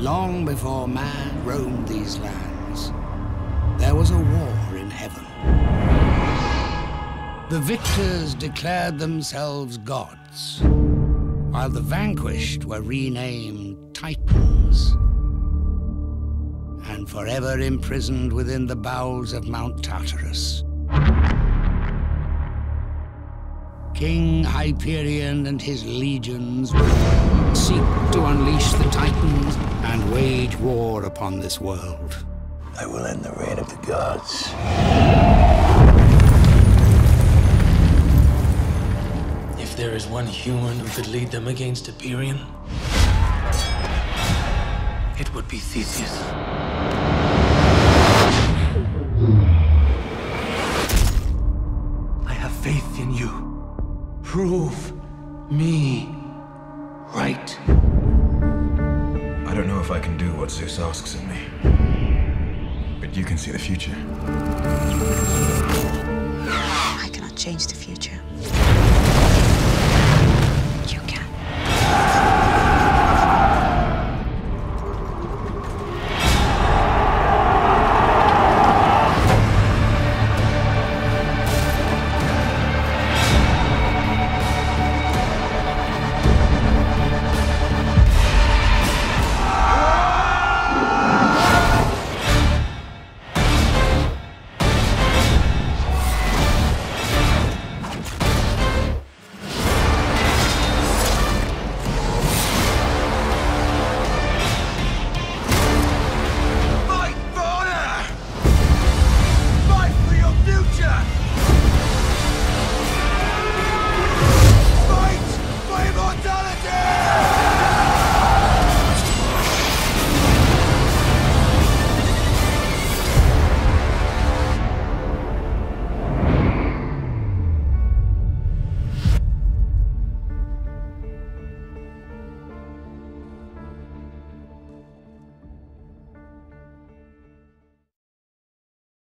Long before man roamed these lands, there was a war in heaven. The victors declared themselves gods, while the vanquished were renamed Titans, and forever imprisoned within the bowels of Mount Tartarus. King Hyperion and his legions seek to unleash the Titans and wage war upon this world. I will end the reign of the gods. If there is one human who could lead them against Hyperion, it would be Theseus. I have faith in you. Prove me right. I don't know if I can do what Zeus asks of me, but you can see the future. I cannot change the future.